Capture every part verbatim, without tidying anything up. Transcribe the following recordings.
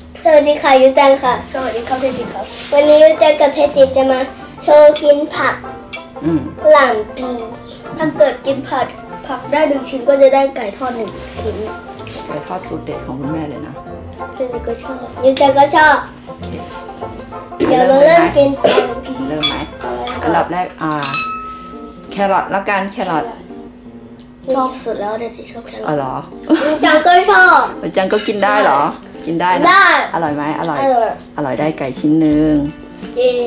สวัสดีค่ะยูจังค่ะสวัสดีครับเทจิครับวันนี้ยูจังกับเทจิจะมาโชว์กินผักหลังปีถ้าเกิดกินผัดผักได้หนึ่งชิ้นก็จะได้ไก่ทอดหนึ่งชิ้นไก่ทอดสูตรเด็ดของคุณแม่เลยนะเทจิก็ชอบยูจังก็ชอบเดี๋ยวเราเริ่มกินกันเริ่มไหมอันดับแรกอ่าแครอทแล้วกันแครอทชอบสุดแล้วเทจิชอบแครอทอ๋อเหรอยูจังก็ชอบยูจังก็กินได้เหรอกินได้นะอร่อยไหมอร่อยอร่อยได้ไก่ชิ้นหนึ่งเย้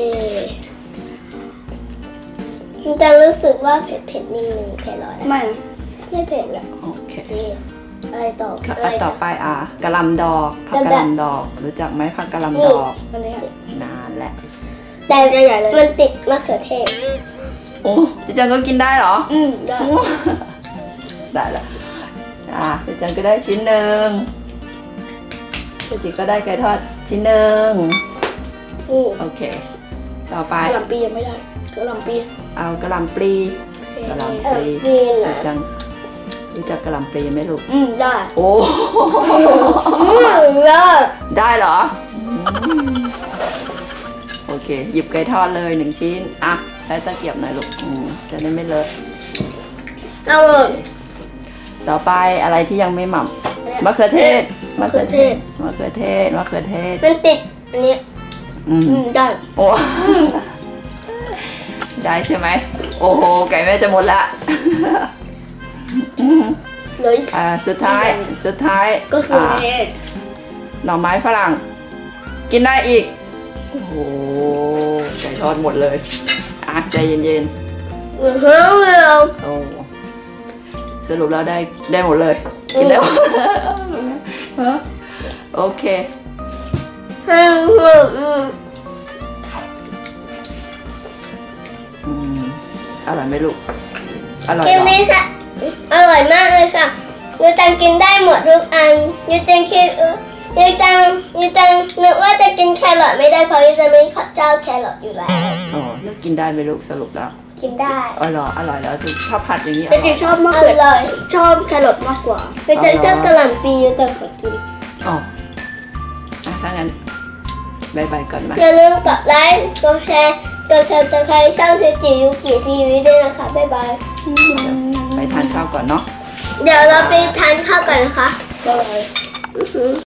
ยูจังรู้สึกว่าเผ็ดเผ็ดนิดนึงแครอทไม่ไม่เผ็ดหรอกโอเคอะไรต่ออะไรต่อไปอ่ะกะหล่ำดอกผักกะหล่ำดอกรู้จักไหมผักกะหล่ำดอกนานแหละแต่ใหญ่เลยมันติดมะเขือเทศโอ้เจจังก็กินได้เหรออืมได้ได้ละอ่ะเจจังก็ได้ชิ้นหนึ่งเจจิก็ได้ไก่ทอดชิ้นหนึ่งนี่โอเคต่อไปกะหล่ำปียังไม่ได้กะหล่ำปีเอากะหล่ำปลีกะหล่ำปลีเจจังรู้จักกะหล่ำปลีไหมลูกอืมได้โอ้ได้เหรอโอเคหยิบไก่ทอดเลยหนึ่งชิ้นอ่ะใช้ตะเกียบหน่อยลูกจะได้ไม่เลอะเอาต่อไปอะไรที่ยังไม่หม่ำมะเขือเทศมะเขือเทศมะเขือเทศมะเขือเทศมันติดอันนี้อืมได้โอ้ได้ใช่ไหมโอ้โหไก่แม่จะหมดละเลยอ่าสุดท้ายสุดท้ายก็คือหน่อไม้ฝรั่งกินได้อีกโอ้โหไก่ทอดหมดเลยอ่ะใจเย็นๆอือฮึโอ้สรุปแล้วได้ได้หมดเลยกินได้หมดโอเคอืมอร่อยไหมลูกอร่อยกินได้ค่ะอร่อยมากเลยค่ะยูจังกินได้หมดทุกอันยูจังคิดยูจังยูจังนึกว่าจะกินแครอทไม่ได้เพราะยูจังไม่ชอบแครอทอยู่แล้วอ๋อแล้วกินได้ไหมลูกสรุปแล้วกินได้อร่อยอร่อยแล้วชอบผัดอย่างนี้แต่จริงชอบมากเลยชอบแครอทมากกว่ายูจังชอบกะหล่ำปียูจังขอกินอ๋ออ่ะถ้างั้นบายบายก่อนมาอย่าลืมกดไลค์กดแชร์กดซับสไครต์ช่องเทจิยุกิทีวีด้วยนะคะบ๊ายบายไปทานข้าวก่อนเนาะเดี๋ยวเราไปทานข้าวกันนะคะบ๊ายบาย